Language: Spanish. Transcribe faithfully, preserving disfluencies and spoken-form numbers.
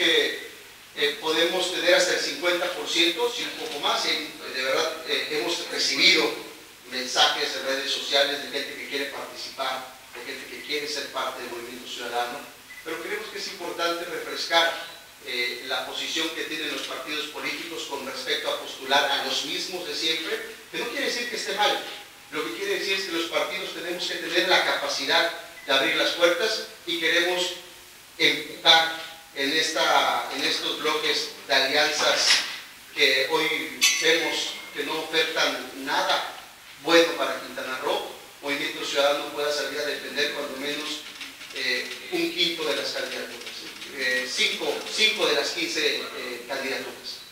que eh, podemos tener hasta el cincuenta por ciento, si un poco más. Y, de verdad, eh, hemos recibido mensajes en redes sociales de gente que quiere participar, de gente que quiere ser parte del movimiento ciudadano, pero creemos que es importante refrescar eh, la posición que tienen los partidos políticos con respecto a postular a los mismos de siempre, que no quiere decir que esté mal. Lo que quiere decir es que los partidos tenemos que tener la capacidad de abrir las puertas y queremos empujar en, esta, en estos bloques de alianzas que hoy vemos que no ofertan nada bueno para Quintana Roo. Movimiento Ciudadano pueda salir a defender cuando menos eh, un quinto de las candidaturas, eh, cinco, cinco de las quince eh, candidaturas.